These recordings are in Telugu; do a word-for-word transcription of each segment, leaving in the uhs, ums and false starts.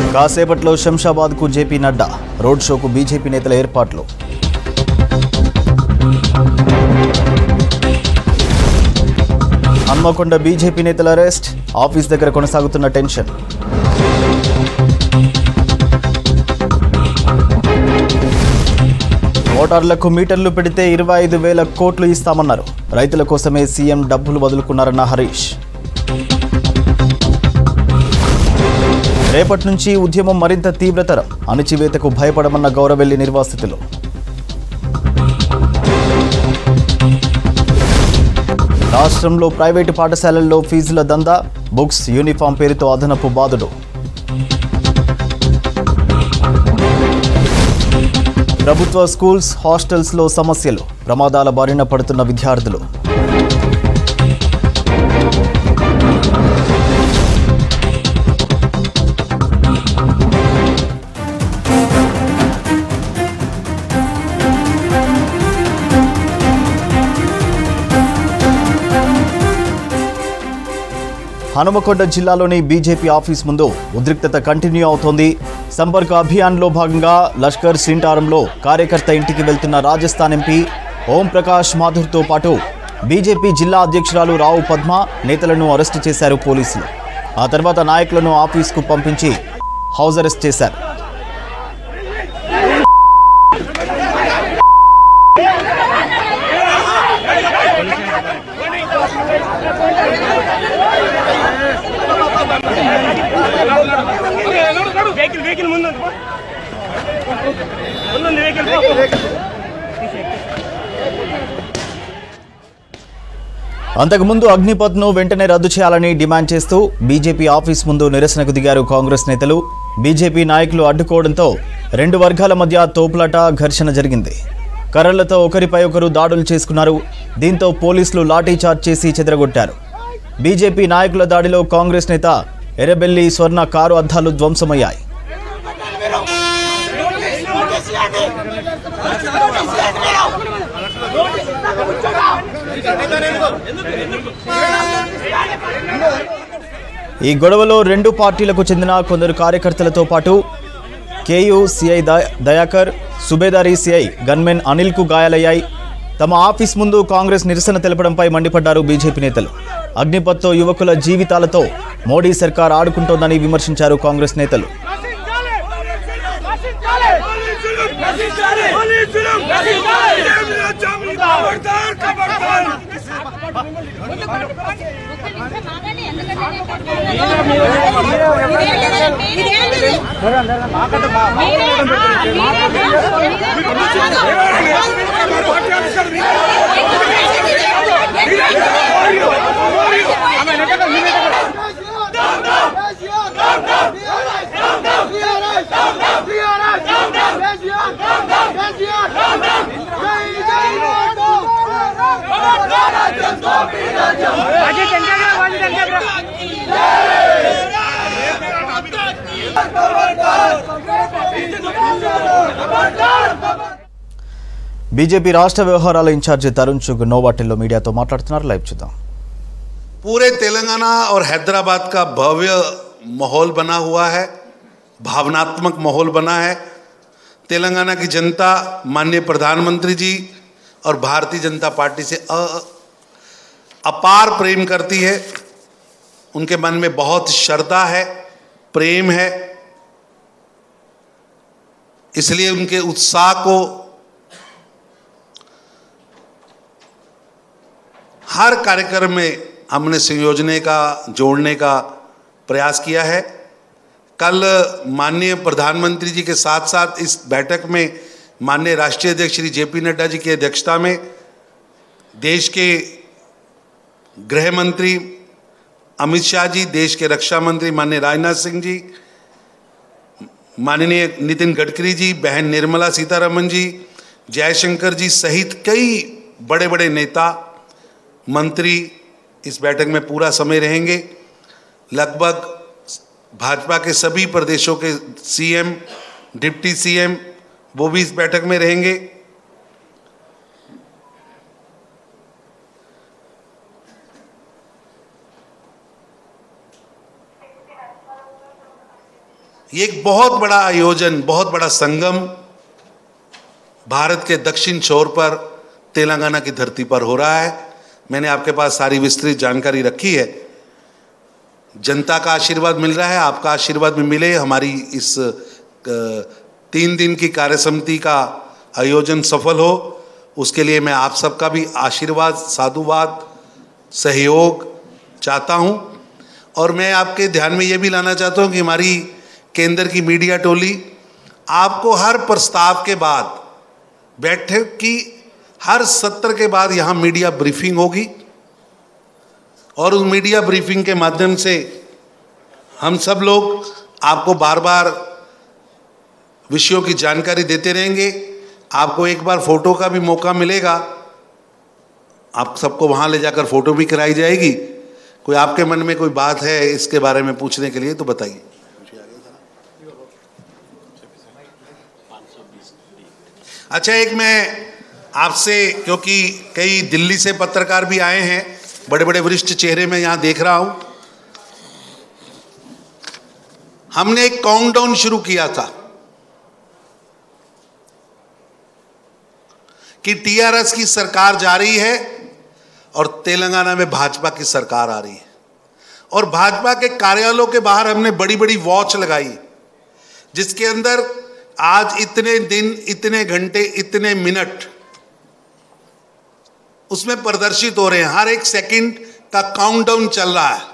కాసేపట్లో శంషాబాద్కు జేపీ నడ్డా రోడ్ షోకు బీజేపీ నేతల ఏర్పాట్లు. హన్మకొండ బీజేపీ నేతల అరెస్ట్, ఆఫీస్ దగ్గర కొనసాగుతున్న టెన్షన్. మోటార్లకు మీటర్లు పెడితే ఇరవై ఐదు వేల కోట్లు ఇస్తామన్నారు. రైతుల కోసమే సీఎం డబ్బులు వదులుకున్నారన్న హరీష్. రేపటి నుంచి ఉద్యమం మరింత తీవ్రతరం, అణచివేతకు భయపడమన్న గౌరవెల్లి నిర్వాసితులు. రాష్ట్రంలో ప్రైవేటు పాఠశాలల్లో ఫీజుల దందా, బుక్స్ యూనిఫామ్ పేరుతో అదనపు బాదుడు. ప్రభుత్వ స్కూల్స్ హాస్టల్స్లో సమస్యలు, ప్రమాదాల బారిన పడుతున్న విద్యార్థులు. హనుమకొండ జిల్లాలోని బీజేపీ ఆఫీస్ ముందు ఉద్రిక్తత కంటిన్యూ అవుతోంది. సంపర్క అభియాన్లో భాగంగా లష్కర్ సింటారంలో కార్యకర్త ఇంటికి వెళ్తున్న రాజస్థాన్ ఎంపీ ఓం ప్రకాష్ మాథుర్తో పాటు బీజేపీ జిల్లా అధ్యక్షురాలు రావు పద్మ నేతలను అరెస్టు చేశారు పోలీసులు. ఆ తర్వాత నాయకులను ఆఫీస్కు పంపించి హౌస్ అరెస్ట్ చేశారు. అంతకుముందు అగ్నిపథ్ను వెంటనే రద్దు చేయాలని డిమాండ్ చేస్తూ బీజేపీ ఆఫీస్ ముందు నిరసనకు దిగారు కాంగ్రెస్ నేతలు. బీజేపీ నాయకులు అడ్డుకోవడంతో రెండు వర్గాల మధ్య తోపులాట, ఘర్షణ జరిగింది. కర్రలతో ఒకరిపై ఒకరు దాడులు చేసుకున్నారు. దీంతో పోలీసులు లాఠీచార్జ్ చేసి చెదరగొట్టారు. బీజేపీ నాయకుల దాడిలో కాంగ్రెస్ నేత ఎర్రబెల్లి స్వర్ణ కారు అద్దాలు ధ్వంసమయ్యాయి. ఈ గొడవలో రెండు పార్టీలకు చెందిన కొందరు కార్యకర్తలతో పాటు KU CI Dayakar, Subedari CI gunmen అనిల్కు గాయాలయ్యాయి. తమ ఆఫీస్ ముందు కాంగ్రెస్ నిరసన తెలపడంపై మండిపడ్డారు బీజేపీ నేతలు. అగ్నిపథ్తో యువకుల జీవితాలతో మోడీ సర్కార్ ఆడుకుంటోందని విమర్శించారు కాంగ్రెస్ నేతలు. బీజేపీ రాష్ట్ర వ్యవహారాల ఇన్ఛార్జి తరుణ్ చుగ్ నోవాటిల్లో మీడియాతో మాట్లాడుతున్నారు. లైవ్ చూద్దాం. पूरे तेलंगाना और हैदराबाद का भव्य माहौल बना हुआ है, भावनात्मक माहौल बना है. तेलंगाना की जनता माननीय प्रधानमंत्री जी और भारतीय जनता पार्टी से अपार प्रेम करती है. उनके मन में बहुत श्रद्धा है, प्रेम है. इसलिए उनके उत्साह को हर कार्यक्रम में हमने संयोजने का, जोड़ने का प्रयास किया है. कल माननीय प्रधानमंत्री जी के साथ साथ इस बैठक में माननीय राष्ट्रीय अध्यक्ष श्री जेपी नड्डा जी की अध्यक्षता में देश के गृह मंत्री अमित शाह जी, देश के रक्षा मंत्री माननीय राजनाथ सिंह जी, माननीय नितिन गडकरी जी, बहन निर्मला सीतारमन जी, जयशंकर जी सहित कई बड़े बड़े नेता, मंत्री इस बैठक में पूरा समय रहेंगे. लगभग भाजपा के सभी प्रदेशों के सीएम, डिप्टी सीएम वो भी इस बैठक में रहेंगे. ये एक बहुत बड़ा आयोजन, बहुत बड़ा संगम भारत के दक्षिण छोर पर तेलंगाना की धरती पर हो रहा है। मैंने आपके पास सारी विस्तृत जानकारी रखी है। जनता का आशीर्वाद मिल रहा है, आपका आशीर्वाद भी मिले, हमारी इस तीन दिन की कार्यसमिति का आयोजन सफल हो, उसके लिए मैं आप सबका भी आशीर्वाद, साधुवाद, सहयोग चाहता हूं। और मैं आपके ध्यान में ये भी लाना चाहता हूं कि हमारी केंद्र की मीडिया टोली आपको हर प्रस्ताव के बाद, बैठक की हर सत्र के बाद यहाँ मीडिया ब्रीफिंग होगी और उस मीडिया ब्रीफिंग के माध्यम से हम सब लोग आपको बार बार विषयों की जानकारी देते रहेंगे। आपको एक बार फोटो का भी मौका मिलेगा, आप सबको वहाँ ले जाकर फोटो भी कराई जाएगी। कोई आपके मन में कोई बात है इसके बारे में पूछने के लिए तो बताइए। अच्छा, एक मैं आपसे, क्योंकि कई दिल्ली से पत्रकार भी आए हैं, बड़े बड़े वरिष्ठ चेहरे मैं यहां देख रहा हूं, हमने एक काउंटडाउन शुरू किया था कि टीआरएस की सरकार जा रही है और तेलंगाना में भाजपा की सरकार आ रही है, और भाजपा के कार्यालयों के बाहर हमने बड़ी बड़ी वॉच लगाई जिसके अंदर आज इतने दिन, इतने घंटे, इतने मिनट उसमें प्रदर्शित हो रहे हैं। हर एक सेकंड का काउंटडाउन चल रहा है।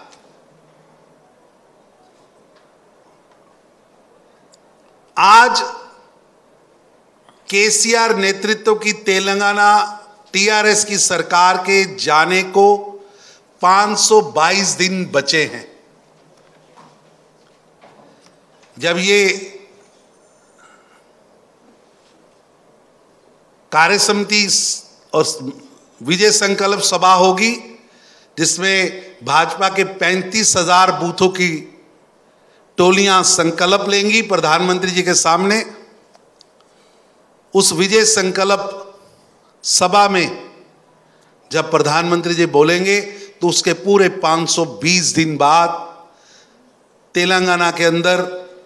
आज केसीआर नेतृत्व की तेलंगाना टीआरएस की सरकार के जाने को पाँच सौ बाईस दिन बचे हैं। जब ये कार्यसमिति और विजय संकल्प सभा होगी जिसमें भाजपा के पैंतीस हजार बूथों की टोलियां संकल्प लेंगी प्रधानमंत्री जी के सामने, उस विजय संकल्प सभा में जब प्रधानमंत्री जी बोलेंगे तो उसके पूरे पाँच सौ बीस दिन बाद तेलंगाना के अंदर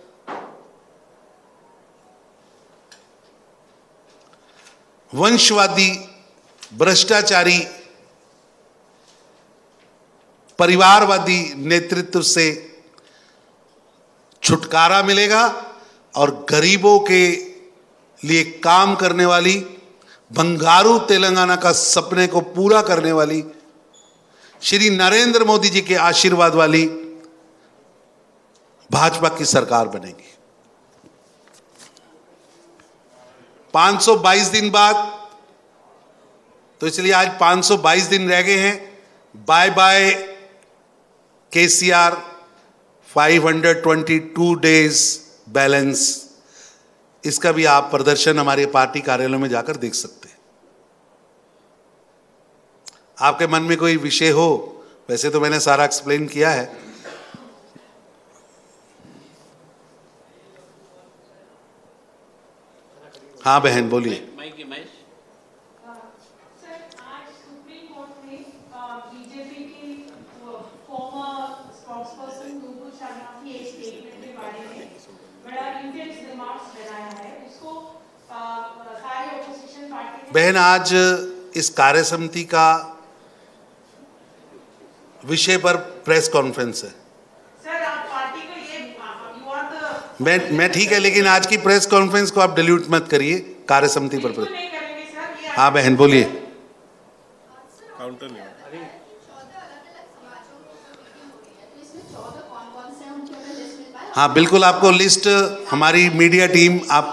वंशवादी, भ्रष्टाचारी, परिवारवादी नेतृत्व से छुटकारा मिलेगा और गरीबों के लिए काम करने वाली, बंगारू तेलंगाना का सपने को पूरा करने वाली, श्री नरेंद्र मोदी जी के आशीर्वाद वाली भाजपा की सरकार बनेगी। पाँच सौ बाईस दिन बाद, तो इसलिए आज पाँच सौ बाईस दिन रह गए हैं। Bye bye KCR, five hundred twenty two days balance, इसका भी आप प्रदर्शन हमारे पार्टी कार्यालय में जाकर देख सकते हैं। आपके मन में कोई विषय हो, वैसे तो मैंने सारा एक्सप्लेन किया है। हाँ बहन बोलिए। बहन, आज इस कार्यसमिति का विषय पर प्रेस कॉन्फ्रेंस है। सर, आप पार्टी को ये यू आर द मैं मैं ठीक है, लेकिन आज की प्रेस कॉन्फ्रेंस को आप डिल्यूट मत करिए कार्यसमिति पर। नहीं करेंगे सर, ये हाँ बहन बोलिए। काउंटर नहीं हाँ बिल्कुल, आपको लिस्ट हमारी मीडिया टीम, आप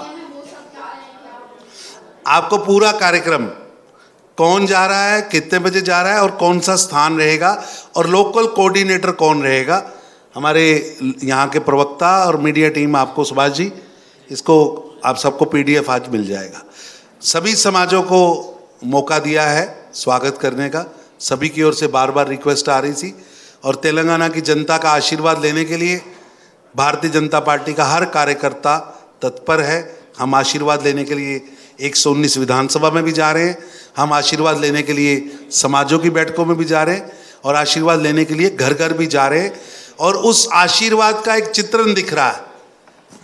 आपको पूरा कार्यक्रम, कौन जा रहा है, कितने बजे जा रहा है और कौन सा स्थान रहेगा और लोकल कोऑर्डिनेटर कौन रहेगा, हमारे यहाँ के प्रवक्ता और मीडिया टीम आपको, सुभाष जी, इसको आप सबको पीडीएफ आज मिल जाएगा। सभी समाजों को मौका दिया है स्वागत करने का, सभी की ओर से बार बार रिक्वेस्ट आ रही थी और तेलंगाना की जनता का आशीर्वाद लेने के लिए भारतीय जनता पार्टी का हर कार्यकर्ता तत्पर है। हम आशीर्वाद लेने के लिए एक सौ उन्नीस विधानसभा में भी जा रहे हैं, हम आशीर्वाद लेने के लिए समाजों की बैठकों में भी जा रहे हैं और आशीर्वाद लेने के लिए घर घर भी जा रहे हैं। और उस आशीर्वाद का एक चित्रण दिख रहा है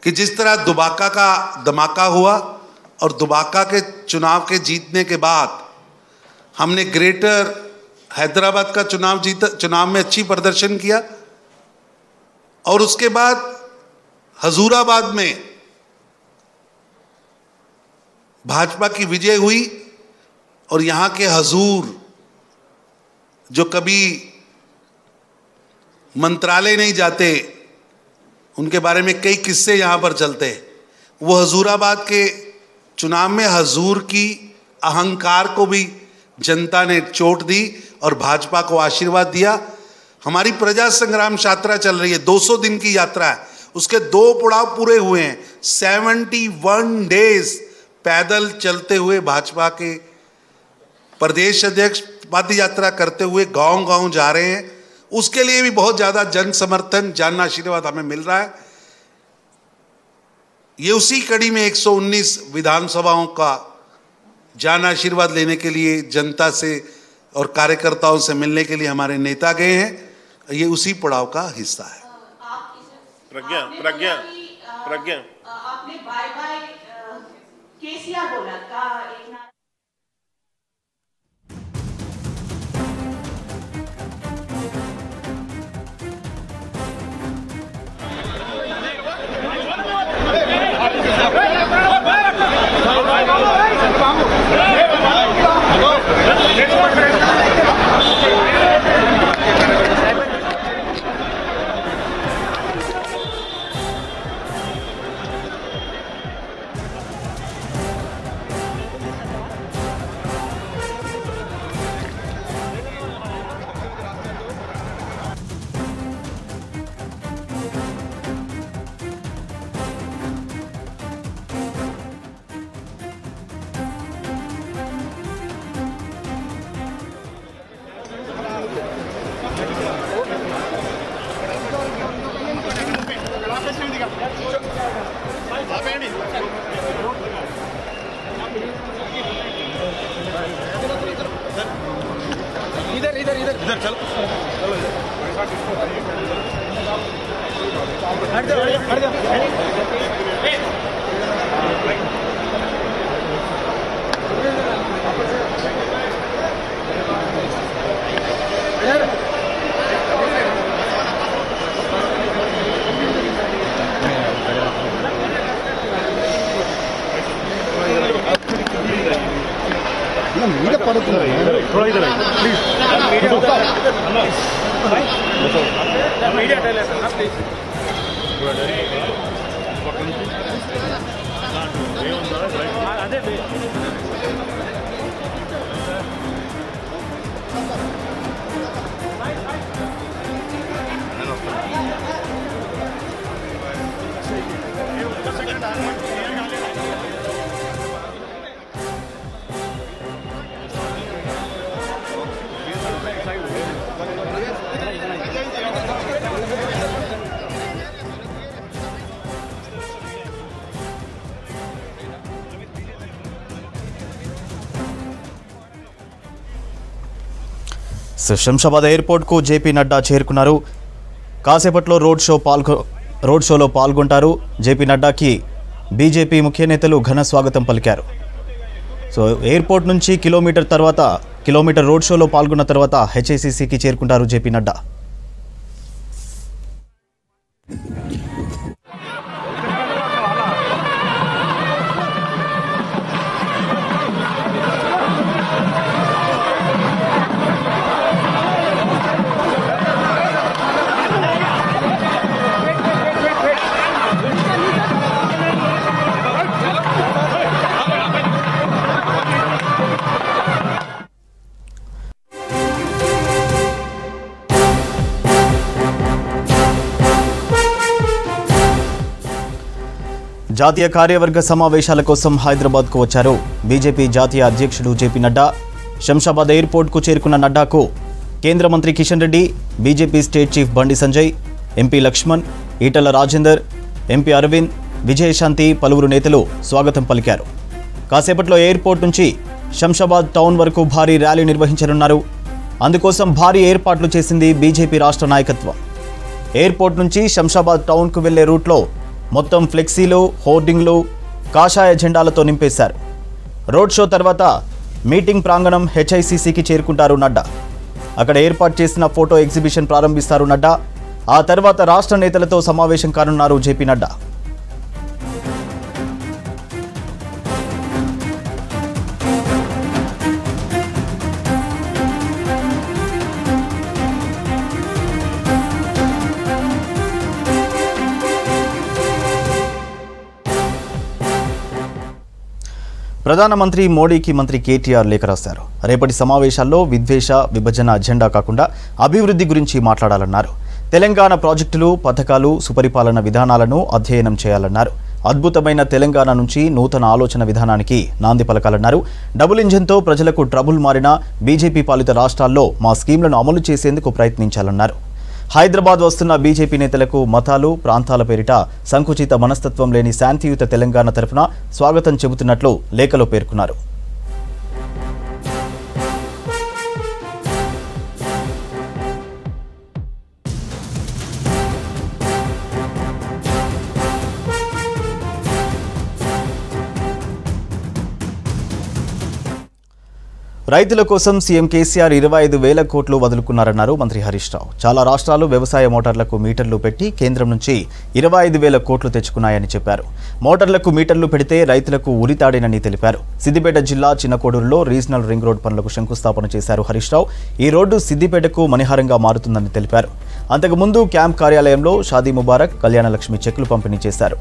कि जिस तरह दुबाका का धमाका हुआ और दुबाका के चुनाव के जीतने के बाद हमने ग्रेटर हैदराबाद का चुनाव जीता, चुनाव में अच्छी प्रदर्शन किया, और उसके बाद हजूराबाद में भाजपा की विजय हुई, और यहाँ के हजूर जो कभी मंत्रालय नहीं जाते, उनके बारे में कई किस्से यहाँ पर चलते हैं। वो हजूराबाद के चुनाव में हजूर की अहंकार को भी जनता ने चोट दी और भाजपा को आशीर्वाद दिया। हमारी प्रजा संग्राम यात्रा चल रही है, दो सौ दिन की यात्रा है, उसके दो पड़ाव पूरे हुए हैं। इकहत्तर डेज पैदल चलते हुए भाजपा के प्रदेश अध्यक्ष पद यात्रा करते हुए गांव गांव जा रहे हैं। उसके लिए भी बहुत ज्यादा जन समर्थन, जन आशीर्वाद हमें मिल रहा है। ये उसी कड़ी में एक सौ उन्नीस विधानसभाओं का जन आशीर्वाद लेने के लिए जनता से और कार्यकर्ताओं से मिलने के लिए हमारे नेता गए हैं। ये उसी पड़ाव का हिस्सा है। प्रज्ञा प्रज्ञा प्रज्ञा आपने बाय बाय केसीआर बोला का एक ना इधर इधर इधर इधर चलो चलो हट जाओ हट जाओ थोड़ा इधर प्लीज मीडिया अదే శంషాబాద్ ఎయిర్పోర్ట్కు జేపీ నడ్డా చేరుకున్నారు. కాసేపట్లో రోడ్ షో పాల్గొ రోడ్ షోలో పాల్గొంటారు. జేపీ నడ్డాకి బీజేపీ ముఖ్య నేతలు ఘన స్వాగతం పలికారు. సో ఎయిర్పోర్ట్ నుంచి కిలోమీటర్ తర్వాత కిలోమీటర్ రోడ్ షోలో పాల్గొన్న తర్వాత హెచ్ఐసిసికి చేరుకుంటారు జేపీ నడ్డా. జాతీయ కార్యవర్గ సమావేశాల కోసం హైదరాబాద్కు వచ్చారు బీజేపీ జాతీయ అధ్యక్షుడు జేపీ నడ్డా. శంషాబాద్ ఎయిర్పోర్ట్కు చేరుకున్న నడ్డాకు కేంద్ర మంత్రి Kishan Reddy, BJP state chief Bandi Sanjay, MP Laxman, Etela Rajender, MP Arvind, Vijayashanti పలువురు నేతలు స్వాగతం పలికారు. కాసేపట్లో ఎయిర్పోర్ట్ నుంచి శంషాబాద్ టౌన్ వరకు భారీ ర్యాలీ నిర్వహించనున్నారు. అందుకోసం భారీ ఏర్పాట్లు చేసింది బీజేపీ రాష్ట్ర నాయకత్వం. ఎయిర్పోర్ట్ నుంచి శంషాబాద్ టౌన్కు వెళ్లే రూట్లో మొత్తం ఫ్లెక్సీలు, హోర్డింగ్లు, కాషాయ జెండాలతో నింపేశారు. రోడ్ షో తర్వాత మీటింగ్ ప్రాంగణం హెచ్ఐసిసికి చేరుకుంటారు నడ్డా. అక్కడ ఏర్పాటు చేసిన ఫోటో ఎగ్జిబిషన్ ప్రారంభిస్తారు నడ్డా. ఆ తర్వాత రాష్ట్ర నేతలతో సమావేశం కానున్నారు జేపీ నడ్డా. ప్రధానమంత్రి మోడీకి మంత్రి కేటీఆర్ లేఖ రాశారు. రేపటి సమావేశాల్లో విద్వేష, విభజన అజెండా కాకుండా అభివృద్ధి గురించి మాట్లాడాలన్నారు. తెలంగాణ ప్రాజెక్టులు, పథకాలు, సుపరిపాలన విధానాలను అధ్యయనం చేయాలన్నారు. అద్భుతమైన తెలంగాణ నుంచి నూతన ఆలోచన విధానానికి నాంది పలకాలన్నారు. డబుల్ ఇంజిన్తో ప్రజలకు ట్రబుల్ మారిన బీజేపీ పాలిత రాష్ట్రాల్లో మా స్కీమ్లను అమలు చేసేందుకు ప్రయత్నించాలన్నారు. హైదరాబాద్ వస్తున్న బీజేపీ నేతలకు మతాలు, ప్రాంతాల పేరిట సంకుచిత మనస్తత్వం లేని శాంతియుత తెలంగాణ తరఫున స్వాగతం చెబుతున్నట్లు లేఖలో పేర్కొన్నారు. రైతుల కోసం సీఎం కేసీఆర్ ఇరవై ఐదు వేల కోట్లు వదులుకున్నారన్నారు మంత్రి హరీష్ రావు. చాలా రాష్ట్రాలు వ్యవసాయ మోటార్లకు మీటర్లు పెట్టి కేంద్రం నుంచి ఇరవై ఐదు వేల కోట్లు తెచ్చుకున్నాయని చెప్పారు. మోటార్లకు మీటర్లు పెడితే రైతులకు ఉరితాడేనని తెలిపారు. సిద్దిపేట జిల్లా చిన్నకోడూరులో రీజనల్ రింగ్ రోడ్ పనులకు శంకుస్థాపన చేశారు హరీష్ రావు. ఈ రోడ్డు సిద్దిపేటకు మణిహారంగా మారుతుందని తెలిపారు. అంతకుముందు క్యాంప్ కార్యాలయంలో షాదీ ముబారక్, కళ్యాణలక్ష్మి చెక్కులు పంపిణీ చేశారు.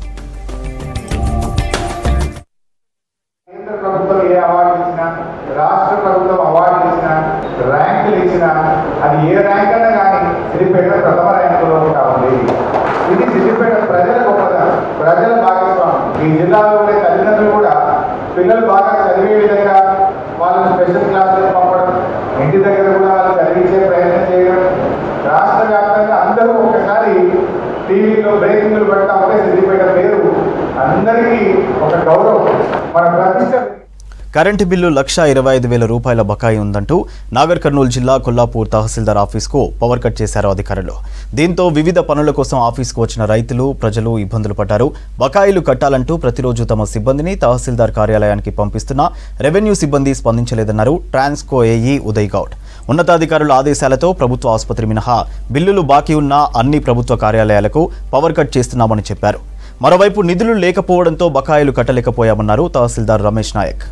రాష్ట్ర ప్రభుత్వం అవార్డు ఇచ్చిన, ర్యాంకులు ఇచ్చిన, అది ఏ ర్యాంక్ అన్నా కానీ సిద్దిపేట ప్రథమ ర్యాంకులో ఉంటా ఉంది. ఇది సిద్దిపేట ప్రజల గొప్పదనం, ప్రజల భాగస్వామ్యం. ఈ జిల్లాలో ఉండే తల్లిదండ్రులు కూడా పిల్లలు బాగా చదివే విధంగా వాళ్ళని స్పెషల్ క్లాసులకు పంపడం, ఇంటి దగ్గర కూడా వాళ్ళు చదివించే ప్రయత్నం చేయడం, రాష్ట్ర వ్యాప్తంగా అందరూ ఒకసారి టీవీలో బ్రేకింగ్లు పెడతా ఉంటే సిద్దిపేట పేరు అందరికీ ఒక గౌరవం, మన ప్రతిష్ట. కరెంటు బిల్లు లక్ష ఇరవై ఐదు వేల రూపాయల బకాయి ఉందంటూ నాగర్ కర్నూలు జిల్లా కొల్లాపూర్ తహసీల్దార్ ఆఫీస్కు పవర్ కట్ చేశారు అధికారులు. దీంతో వివిధ పనుల కోసం ఆఫీస్కు వచ్చిన రైతులు, ప్రజలు ఇబ్బందులు పడ్డారు. బకాయిలు కట్టాలంటూ ప్రతిరోజు తమ సిబ్బందిని తహసీల్దార్ కార్యాలయానికి పంపిస్తున్నా రెవెన్యూ సిబ్బంది స్పందించలేదన్నారు ట్రాన్స్కో ఏఈ ఉదయ్ గౌడ్. ఉన్నతాధికారుల ఆదేశాలతో ప్రభుత్వ ఆసుపత్రి మినహా బిల్లులు బాకీ ఉన్న అన్ని ప్రభుత్వ కార్యాలయాలకు పవర్ కట్ చేస్తున్నామని చెప్పారు. మరోవైపు నిధులు లేకపోవడంతో బకాయిలు కట్టలేకపోయామన్నారు తహసీల్దార్ రమేష్ నాయక్.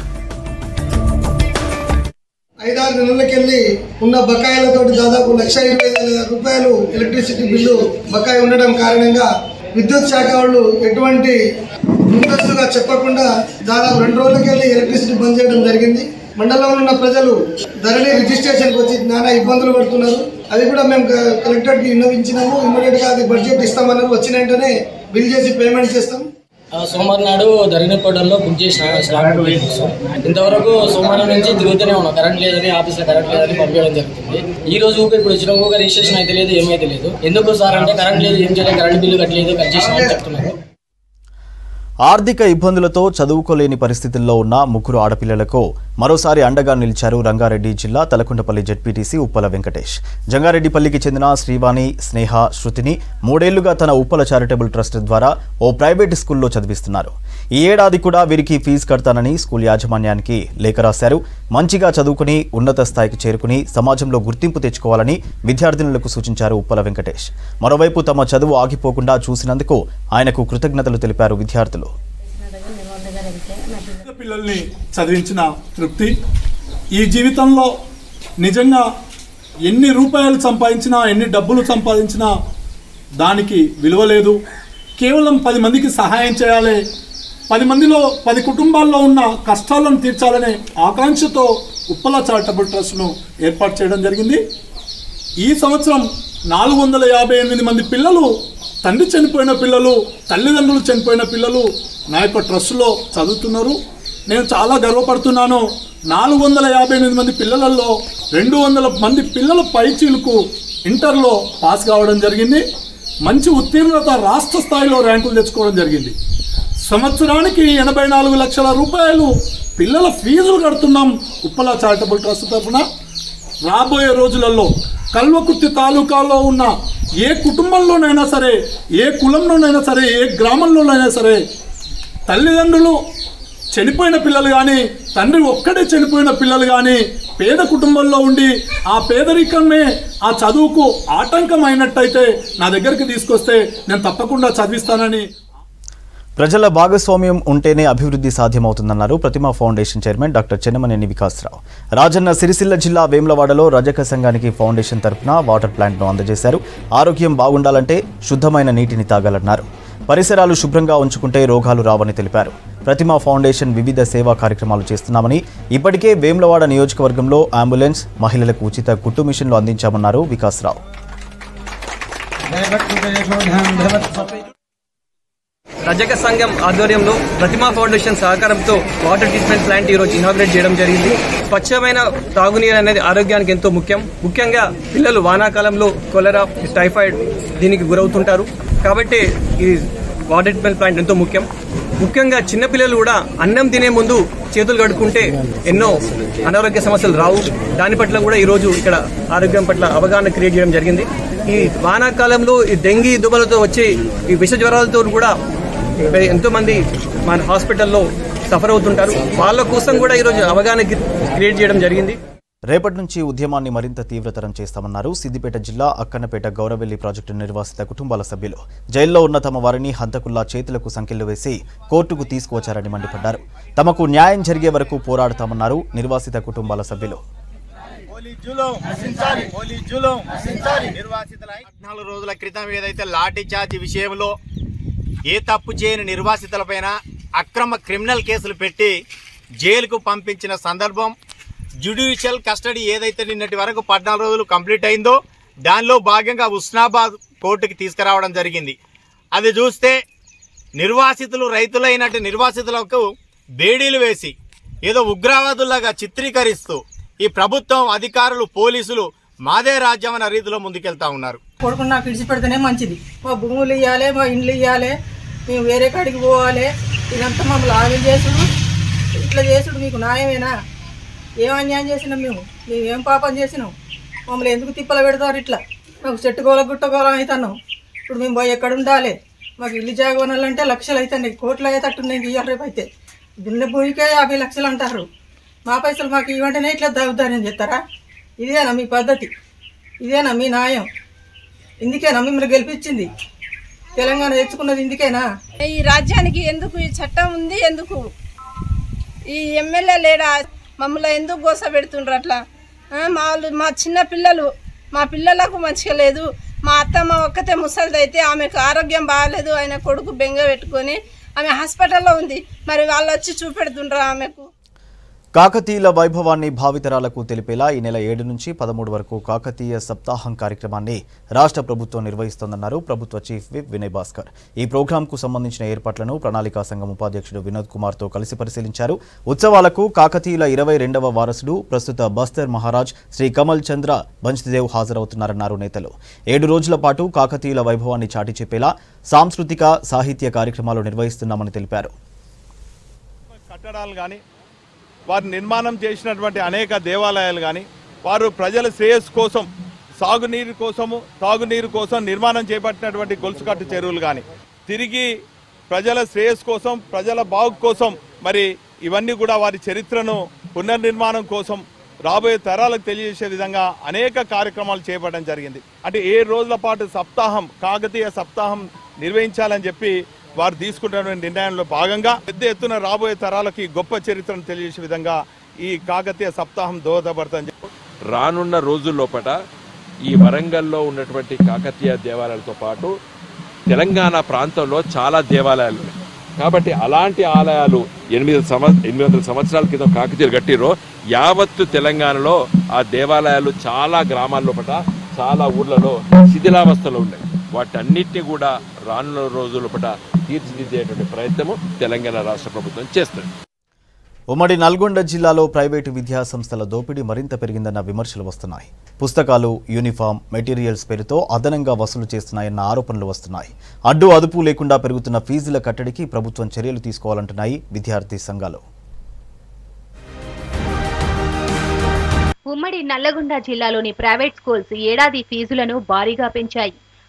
ఐదారు నెలలకెళ్ళి ఉన్న బకాయిలతో దాదాపు లక్ష ఇరవై వేల రూపాయలు ఎలక్ట్రిసిటీ బిల్లు బకాయి ఉండడం కారణంగా విద్యుత్ శాఖ వాళ్ళు ఎటువంటి ముందస్తుగా చెప్పకుండా దాదాపు రెండు రోజులకెళ్ళి ఎలక్ట్రిసిటీ బంద్ చేయడం జరిగింది. మండలంలో ఉన్న ప్రజలు ధరణి రిజిస్ట్రేషన్కి వచ్చి నానా ఇబ్బందులు పడుతున్నారు. అది కూడా మేము కలెక్టర్కి విన్నవించినాము. ఇమ్మీడియట్గా అది బడ్జెట్ ఇస్తామన్నారు. వచ్చిన వెంటనే బిల్ చేసి పేమెంట్ చేస్తాం. సోమవారం నాడు ధరణి పోర్టల్లో బుక్ చేసిన స్లాబ్ కోసం ఇంతవరకు సోమవారం నుంచి తిరుగుతూనే ఉన్నాం. కరెంట్ లేదని ఆఫీస్లో కరెంట్ లేదని పంపించడం జరుగుతుంది. ఈ రోజు ఇప్పుడు వచ్చిన రిజిస్ట్రేషన్ అయితే లేదు, ఏమైతే లేదు. ఎందుకు సార్ అంటే కరెంట్ లేదు, ఏం చేయలేదు, కరెంట్ బిల్లు కట్టలేదు, కట్ చేసిన చెప్తున్నారు. ఆర్థిక ఇబ్బందులతో చదువుకోలేని పరిస్థితుల్లో ఉన్న ముగ్గురు ఆడపిల్లలకు మరోసారి అండగా నిలిచారు రంగారెడ్డి జిల్లా తలకొండపల్లి జెడ్పీటీసీ ఉప్పల వెంకటేష్. జంగారెడ్డిపల్లికి చెందిన శ్రీవాణి, స్నేహ, శృతిని మూడేళ్లుగా తన ఉప్పల చారిటబుల్ ట్రస్ట్ ద్వారా ఓ ప్రైవేట్ స్కూల్లో చదివిస్తున్నారు. ఈ ఏడాది కూడా వీరికి ఫీజు కడతానని స్కూల్ యాజమాన్యానికి లేఖ రాశారు. మంచిగా చదువుకుని ఉన్నత స్థాయికి చేరుకుని సమాజంలో గుర్తింపు తెచ్చుకోవాలని విద్యార్థినులకు సూచించారు ఉప్పల వెంకటేష్. మరోవైపు తమ చదువు ఆగిపోకుండా చూసినందుకు ఆయనకు కృతజ్ఞతలు తెలిపారు విద్యార్థులు. పిల్లల్ని చదివించిన తృప్తి, ఈ జీవితంలో నిజంగా ఎన్ని రూపాయలు సంపాదించినా, ఎన్ని డబ్బులు సంపాదించినా దానికి విలువ లేదు. కేవలం పది మందికి సహాయం చేయాలి, పది మందిలో పది కుటుంబాల్లో ఉన్న కష్టాలను తీర్చాలనే ఆకాంక్షతో ఉప్పల చారిటబుల్ ట్రస్ట్ను ఏర్పాటు చేయడం జరిగింది. ఈ సంవత్సరం నాలుగు వందల యాభై ఎనిమిది మంది పిల్లలు, తండ్రి చనిపోయిన పిల్లలు, తల్లిదండ్రులు చనిపోయిన పిల్లలు నా యొక్క ట్రస్టులో చదువుతున్నారు. నేను చాలా గర్వపడుతున్నాను. నాలుగు వందల యాభై ఎనిమిది మంది పిల్లలలో రెండు వందల మంది పిల్లల పైచీలకు ఇంటర్లో పాస్ కావడం జరిగింది. మంచి ఉత్తీర్ణత, రాష్ట్ర స్థాయిలో ర్యాంకులు తెచ్చుకోవడం జరిగింది. సంవత్సరానికి ఎనభై నాలుగు లక్షల రూపాయలు పిల్లల ఫీజులు కడుతున్నాం ఉప్పల చారిటబుల్ ట్రస్ట్ తరఫున. రాబోయే రోజులలో కల్వకుర్తి తాలూకాలో ఉన్న ఏ కుటుంబంలోనైనా సరే, ఏ కులంలోనైనా సరే, ఏ గ్రామంలోనైనా సరే తల్లిదండ్రులు చనిపోయిన పిల్లలు కానీ, తండ్రి ఒక్కడే చనిపోయిన పిల్లలు కానీ పేద కుటుంబంలో ఉండి ఆ పేదరికమే ఆ చదువుకు ఆటంకమైనట్టయితే నా దగ్గరికి తీసుకొస్తే నేను తప్పకుండా చదివిస్తానని. ప్రజల భాగస్వామ్యం ఉంటేనే అభివృద్ధి సాధ్యమవుతుందన్నారు Prathima foundation chairman doctor Chennamaneni Vikasarao. Rajanna Sircilla జిల్లా వేములవాడలో రజక సంఘానికి ఫౌండేషన్ తరఫున వాటర్ ప్లాంట్ను అందజేశారు. ఆరోగ్యం బాగుండాలంటే శుద్ధమైన నీటిని తాగాలన్నారు. పరిసరాలు శుభ్రంగా ఉంచుకుంటే రోగాలు రావని తెలిపారు. ప్రతిమా ఫౌండేషన్ వివిధ సేవా కార్యక్రమాలు చేస్తున్నామని, ఇప్పటికే వేములవాడ నియోజకవర్గంలో అంబులెన్స్, మహిళలకు ఉచిత కుట్టు మిషన్లు అందించామన్నారు వికాసరావు. రజక సంఘం ఆధ్వర్యంలో ప్రతిమా ఫౌండేషన్ సహకారంతో వాటర్ ట్రీట్మెంట్ ప్లాంట్ ఈరోజు ఇనాగ్రేట్ చేయడం జరిగింది. స్వచ్ఛమైన తాగునీరు అనేది ఆరోగ్యానికి ఎంతో ముఖ్యం. ముఖ్యంగా పిల్లలు వానాకాలంలో కొలెరా, టైఫాయిడ్ దీనికి గురవుతుంటారు. కాబట్టి ఈ వాటర్ ట్రీట్మెంట్ ప్లాంట్ ఎంతో ముఖ్యం. ముఖ్యంగా చిన్నపిల్లలు కూడా అన్నం తినే ముందు చేతులు కడుక్కుంటే ఎన్నో అనారోగ్య సమస్యలు రావు. దాని పట్ల కూడా ఈరోజు ఇక్కడ ఆరోగ్యం పట్ల అవగాహన క్రియేట్ చేయడం జరిగింది. ఈ వానాకాలంలో ఈ డెంగీ దుబ్బలతో వచ్చే ఈ విష జ్వరాలతో కూడా ఎంతో మంది మన హాస్పిటల్లో సఫర్ అవుతుంటారు. వాళ్ళ కోసం కూడా ఈరోజు అవగాహన క్రియేట్ చేయడం జరిగింది. రేపటి నుంచి ఉద్యమాన్ని మరింత తీవ్రతరం చేస్తామన్నారు సిద్దిపేట జిల్లా అక్కన్నపేట గౌరవెల్లి ప్రాజెక్టు నిర్వాసిత కుటుంబాల సభ్యులు. జైల్లో ఉన్న తమ వారిని హంతకుల్లా చేతులకు సంకెళ్లు వేసి కోర్టుకు తీసుకువచ్చారని మండిపడ్డారు. తమకు న్యాయం జరిగే వరకు పోరాడతామన్నారు నిర్వాసిత కుటుంబాల సభ్యులు. పద్నాలుగు రోజుల క్రితం ఏదైతే లాఠీ చార్జ్ విషయంలో ఏ తప్పు చేయని నిర్వాసితులపైన అక్రమ క్రిమినల్ కేసులు పెట్టి జైలుకు పంపించిన సందర్భం, జ్యుడిషియల్ కస్టడీ ఏదైతే నిన్నటి వరకు పద్నాలుగు రోజులు కంప్లీట్ అయిందో దానిలో భాగంగా ఉస్నాబాద్ కోర్టుకి తీసుకురావడం జరిగింది. అది చూస్తే నిర్వాసితులు రైతులైనట్టు నిర్వాసితులకు బేడీలు వేసి ఏదో ఉగ్రవాదుల్లాగా చిత్రీకరిస్తూ ఈ ప్రభుత్వం, అధికారులు, పోలీసులు మాదే రాజ్యం అన్న రీతిలో ముందుకెళ్తా ఉన్నారు. కొడుకు నాకు విడిచిపెడితేనే మంచిది. మా భూములు ఇవ్వాలి, మా ఇండ్లు ఇవ్వాలి, మేము వేరే కాడికి పోవాలి. ఇదంతా మమ్మల్ని ఆగం చేసుడు, ఇట్లా చేసుడు మీకు న్యాయమేనా? ఏం అన్యాయం చేసినాం మేము? మేము ఏం పాపం చేసినాం? మమ్మల్ని ఎందుకు తిప్పలు పెడతారు ఇట్లా? మాకు చెట్టుకోల గుట్టకోలం అవుతున్నాం. ఇప్పుడు మేము పోయి ఎక్కడ ఉండాలి? మాకు ఇల్లు జాగోనాలంటే లక్షలు అవుతాయి, కోట్లు అయ్యేటట్టున్నాయి. ఇయ్యాలి రేపు అయితే దున్న భూమికే యాభై లక్షలు అంటారు. మా పైసలు మాకు ఇవ్వంటేనే ఇట్లా దౌర్జన్యం చేస్తారా? ఇదేనా మీ పద్ధతి? ఇదేనా మీ న్యాయం? ఇందుకేనా మిమ్మల్ని గెలిపించింది? తెలంగాణ తెచ్చుకున్నది ఇందుకేనా? ఈ రాజ్యానికి ఎందుకు ఈ చట్టం ఉంది? ఎందుకు ఈ ఎమ్మెల్యే లేడా? మమ్మల్ని ఎందుకు గోస పెడుతుండ్రు అట్లా? మా మా చిన్న పిల్లలు, మా పిల్లలకు మంచిగా లేదు. మా అత్తమ్మ ఒక్కతే ముసలిదైతే ఆమెకు ఆరోగ్యం బాగాలేదు. ఆయన కొడుకు బెంగ పెట్టుకొని ఆమె హాస్పిటల్లో ఉంది. మరి వాళ్ళు వచ్చి చూపెడుతుండ్రా ఆమెకు? కాకతీయుల వైభవాన్ని భావితరాలకు తెలిపేలా ఈ నెల ఏడు నుంచి పదమూడు వరకు కాకతీయ సప్తాహం కార్యక్రమాన్ని రాష్ట్ర ప్రభుత్వం నిర్వహిస్తోందన్నారు ప్రభుత్వ చీఫ్ విప్ వినయ్ భాస్కర్. ఈ ప్రోగ్రాంకు సంబంధించిన ఏర్పాట్లను ప్రణాళికా సంఘం ఉపాధ్యక్షుడు వినోద్ కుమార్తో కలిసి పరిశీలించారు. ఉత్సవాలకు కాకతీయుల ఇరవై రెండవ వారసుడు, ప్రస్తుత బస్తర్ మహారాజ్ శ్రీ కమల్ చంద్ర బంచ్దేవ్ హాజరవుతున్నారన్నారు నేతలు. ఏడు రోజుల పాటు కాకతీయుల వైభవాన్ని చాటి చెప్పేలా సాంస్కృతిక, సాహిత్య కార్యక్రమాలు నిర్వహిస్తున్నామని తెలిపారు. వారు నిర్మాణం చేసినటువంటి అనేక దేవాలయాలు కానీ, వారు ప్రజల శ్రేయస్సు కోసం, సాగునీరు కోసము తాగునీరు కోసం నిర్మాణం చేపట్టినటువంటి గొలుసుకట్టు చెరువులు కానీ, తిరిగి ప్రజల శ్రేయస్సు కోసం, ప్రజల బాగు కోసం మరి ఇవన్నీ కూడా వారి చరిత్రను పునర్నిర్మాణం కోసం రాబోయే తరాలకు తెలియజేసే విధంగా అనేక కార్యక్రమాలు చేపట్టడం జరిగింది. అంటే ఏడు రోజుల పాటు సప్తాహం, కాకతీయ సప్తాహం నిర్వహించాలని చెప్పి వారు తీసుకుంటున్న నిర్ణయంలో భాగంగా పెద్ద ఎత్తున రాబోయే తరాలకి గొప్ప చరిత్రను తెలియజేసే విధంగా ఈ కాకతీయ సప్తాహం దోహదపడుతుంది. రానున్న రోజుల్లోపట ఈ వరంగల్లో ఉన్నటువంటి కాకతీయ దేవాలయాలతో పాటు తెలంగాణ ప్రాంతంలో చాలా దేవాలయాలు ఉన్నాయి. కాబట్టి అలాంటి ఆలయాలు ఎనిమిది సంవ ఎనిమిది వందల సంవత్సరాల క్రితం కాకతీయులు కట్టిరో యావత్తు తెలంగాణలో ఆ దేవాలయాలు చాలా గ్రామాల్లోపట, చాలా ఊర్లలో శిథిలావస్థలో ఉన్నాయి. వాటన్నిటిని కూడా రానున్న రోజులపట తీర్చిదిద్దేటువంటి ప్రయత్నము తెలంగాణ రాష్ట్ర ప్రభుత్వం చేస్తుంది. ఉమ్మడి నల్గొండ జిల్లాలో ప్రైవేటు విద్యా సంస్థల దోపిడీ మరింత పెరిగిందన్న విమర్శలు వస్తున్నాయి. పుస్తకాలు, యూనిఫామ్, మెటీరియల్స్ పేరుతో అదనంగా వసూలు చేస్తున్నాయన్న ఆరోపణలు వస్తున్నాయి. అడ్డు అదుపు లేకుండా పెరుగుతున్న ఫీజుల కట్టడికి ప్రభుత్వం చర్యలు తీసుకోవాలంటున్నాయి విద్యార్థి సంఘాలు. ఉమ్మడి నల్లగొండ జిల్లాలోని ప్రైవేట్ స్కూల్స్ ఏడాది ఫీజులను భారీగా పెంచాయి.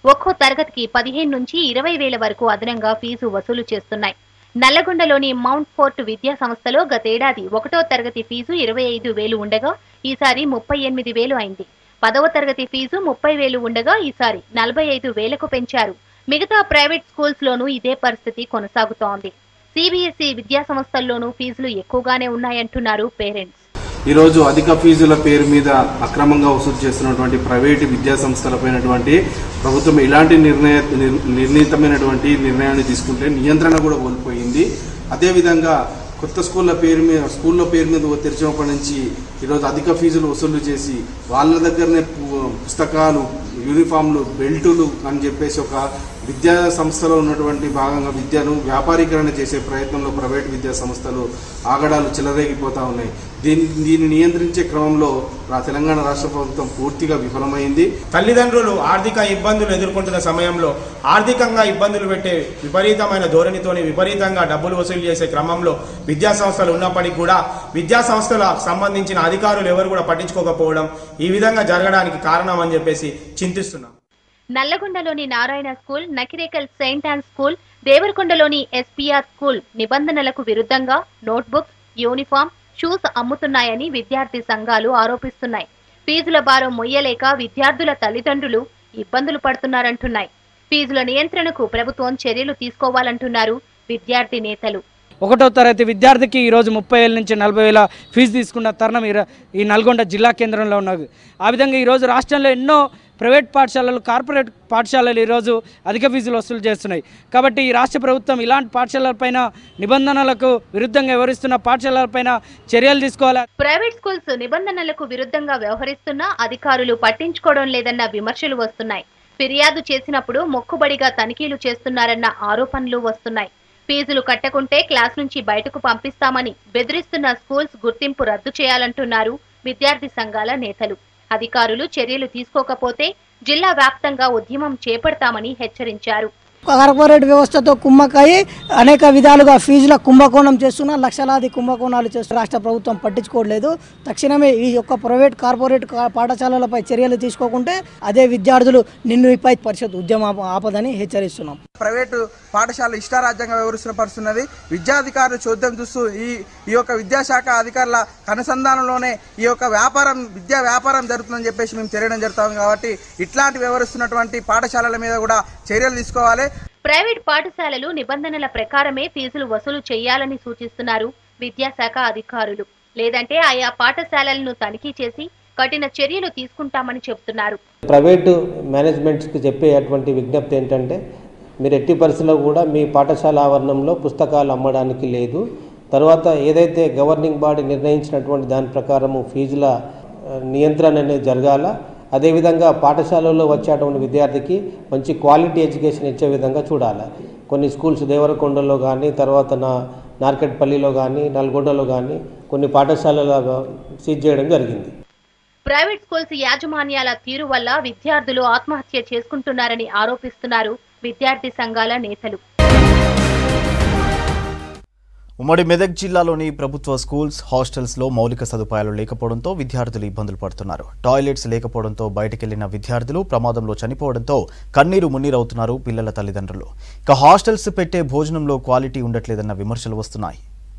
ఒక్కో తరగతికి పదిహేను నుంచి ఇరవై వేల వరకు అదనంగా ఫీజు వసూలు చేస్తున్నాయి. నల్లగొండలోని మౌంట్ ఫోర్ట్ విద్యా సంస్థలో గతేడాది ఒకటో తరగతి ఫీజు ఇరవై ఐదు వేలు ఉండగా ఈసారి ముప్పై ఎనిమిది వేలు అయింది. పదవ తరగతి ఫీజు ముప్పై వేలు ఉండగా ఈసారి నలభై ఐదు వేలకు పెంచారు. మిగతా ప్రైవేట్ స్కూల్స్ లోనూ ఇదే పరిస్థితి కొనసాగుతోంది. సిబిఎస్ఈ విద్యా సంస్థల్లోనూ ఫీజులు ఎక్కువగానే ఉన్నాయంటున్నారు పేరెంట్స్. ఈరోజు అధిక ఫీజుల పేరు మీద అక్రమంగా వసూలు చేస్తున్నటువంటి ప్రైవేటు విద్యా సంస్థలపైనటువంటి ప్రభుత్వం ఇలాంటి నిర్ణయ నిర్ణీతమైనటువంటి నిర్ణయాన్ని తీసుకుంటే నియంత్రణ కూడా కోల్పోయింది. అదేవిధంగా కొత్త స్కూళ్ళ పేరు మీద స్కూళ్ళ పేరు మీద తెరిచినప్పటి నుంచి ఈరోజు అధిక ఫీజులు వసూలు చేసి వాళ్ళ దగ్గరనే పుస్తకాలు, యూనిఫామ్లు, బెల్టులు అని చెప్పేసి ఒక విద్యా సంస్థలో ఉన్నటువంటి భాగంగా విద్యను వ్యాపారీకరణ చేసే ప్రయత్నంలో ప్రైవేట్ విద్యా సంస్థలు ఆగడాలు చెలరేగిపోతూ ఉన్నాయి. దీన్ని దీన్ని నియంత్రించే క్రమంలో తెలంగాణ రాష్ట్ర ప్రభుత్వం పూర్తిగా విఫలమైంది. తల్లిదండ్రులు ఆర్థిక ఇబ్బందులు ఎదుర్కొంటున్న సమయంలో ఆర్థికంగా ఇబ్బందులు పెట్టే విపరీతమైన ధోరణితోని విపరీతంగా డబ్బులు వసూలు చేసే క్రమంలో విద్యా సంస్థలు ఉన్నప్పటికీ కూడా విద్యా సంస్థలకు సంబంధించిన అధికారులు ఎవరు కూడా పట్టించుకోకపోవడం ఈ విధంగా జరగడానికి కారణం అని చెప్పేసి చింతిస్తున్నాం. నల్లగొండలోని Narayana school, Nakrekal saint Ann school, దేవరకొండలోని ఎస్పీఆర్ స్కూల్ నిబంధనలకు విరుద్ధంగా నోట్బుక్స్, యూనిఫామ్, షూస్ అమ్ముతున్నాయని విద్యార్థి సంఘాలు ఆరోపిస్తున్నాయి. ఫీజుల భారం మొయ్యలేక విద్యార్థుల తల్లిదండ్రులు ఇబ్బందులు పడుతున్నారంటున్నాయి. ఫీజుల నియంత్రణకు ప్రభుత్వం చర్యలు తీసుకోవాలంటున్నారు విద్యార్థి నేతలు. ఒకటో తరగతి విద్యార్థికి ఈరోజు ముప్పై వేల నుంచి నలభై వేల ఫీజు తీసుకున్న తరుణం ఈ నల్గొండ జిల్లా కేంద్రంలో ఉన్నది. ఆ విధంగా ఈరోజు రాష్ట్రంలో ఎన్నో ప్రైవేట్ పాఠశాలలు, కార్పొరేట్ పాఠశాలలు ఈరోజు అధిక ఫీజులు వసూలు చేస్తున్నాయి. కాబట్టి ఈ రాష్ట్ర ప్రభుత్వం ఇలాంటి పాఠశాలలపైన నిబంధనలకు విరుద్ధంగా వ్యవహరిస్తున్న పాఠశాలలపైన చర్యలు తీసుకోవాలి. ప్రైవేట్ స్కూల్స్ నిబంధనలకు విరుద్ధంగా వ్యవహరిస్తున్నా అధికారులు పట్టించుకోవడం లేదన్న విమర్శలు వస్తున్నాయి. ఫిర్యాదు చేసినప్పుడు మొక్కుబడిగా తనిఖీలు చేస్తున్నారన్న ఆరోపణలు వస్తున్నాయి. ఫీజులు కట్టకుంటే క్లాస్ నుంచి బయటకు పంపిస్తామని బెదిరిస్తున్న స్కూల్స్ గుర్తింపు రద్దు చేయాలంటున్నారు విద్యార్థి సంఘాల నేతలు. అధికారులు చర్యలు తీసుకోకపోతే జిల్లా వ్యాప్తంగా ఉద్యమం చేపడతామని హెచ్చరించారు. కార్పొరేట్ వ్యవస్థతో కుమ్మకాయి అనేక విధాలుగా ఫీజుల కుంభకోణం చేస్తున్న లక్షలాది కుంభకోణాలు చేస్తున్న రాష్ట్ర ప్రభుత్వం పట్టించుకోవట్లేదు. తక్షణమే ఈ యొక్క ప్రైవేట్ కార్పొరేట్ పాఠశాలలపై చర్యలు తీసుకోకుంటే అదే విద్యార్థులు నిన్నుపై పరిషత్ ఉద్యమం ఆపదని హెచ్చరిస్తున్నాం. ప్రైవేటు పాఠశాల ఇష్టారాజ్యంగా వ్యవహరిస్తున్న పరిస్థితున్నది. విద్యాధికారులు చూద్దాం చూస్తూ ఈ ఈ యొక్క విద్యాశాఖ అధికారుల అనుసంధానంలోనే ఈ యొక్క వ్యాపారం విద్యా వ్యాపారం జరుగుతుందని చెప్పేసి మేము తెలియడం జరుగుతాం. కాబట్టి ఇట్లాంటి వ్యవహరిస్తున్నటువంటి పాఠశాలల మీద కూడా చర్యలు తీసుకోవాలి. ప్రైవేట్ పాఠశాలలు నిబంధనల ప్రకారమే ఫీజులు వసూలు చేయాలని సూచిస్తున్నారు విద్యాశాఖ అధికారులు. లేదంటే ఆయా పాఠశాలలను తనిఖీ చేసి కఠిన చర్యలు తీసుకుంటామని చెబుతున్నారు. ప్రైవేటు మేనేజ్మెంట్స్కి చెప్పేటువంటి విజ్ఞప్తి ఏంటంటే మీరు ఎట్టి పరిస్థితుల్లో కూడా మీ పాఠశాల ఆవరణంలో పుస్తకాలు అమ్మడానికి లేదు. తర్వాత ఏదైతే గవర్నింగ్ బాడీ నిర్ణయించినటువంటి దాని ప్రకారము ఫీజుల నియంత్రణ అనేది జరగాల. అదేవిధంగా పాఠశాలలో వచ్చేటువంటి విద్యార్థికి మంచి క్వాలిటీ ఎడ్యుకేషన్ ఇచ్చే విధంగా చూడాలి. కొన్ని స్కూల్స్ దేవరకొండలో కానీ, తర్వాత నా నార్కెట్పల్లిలో కానీ, నల్గొండలో కానీ కొన్ని పాఠశాలలు సీజ్ చేయడం జరిగింది. ప్రైవేట్ స్కూల్స్ యాజమాన్యాల తీరు వల్ల విద్యార్థులు ఆత్మహత్య చేసుకుంటున్నారని ఆరోపిస్తున్నారు విద్యార్థి సంఘాల నేతలు. ఉమ్మడి మెదక్ జిల్లాలోని ప్రభుత్వ స్కూల్స్, హాస్టల్స్లో మౌలిక సదుపాయాలు లేకపోవడంతో విద్యార్థులు ఇబ్బందులు పడుతున్నారు. టాయిలెట్స్ లేకపోవడంతో బయటకెళ్లిన విద్యార్థులు ప్రమాదంలో చనిపోవడంతో కన్నీరు మున్నీరవుతున్నారు పిల్లల తల్లిదండ్రులు. ఇక హాస్టల్స్ పెట్టే భోజనంలో క్వాలిటీ ఉండట్లేదన్న విమర్శలు వస్తున్నాయి.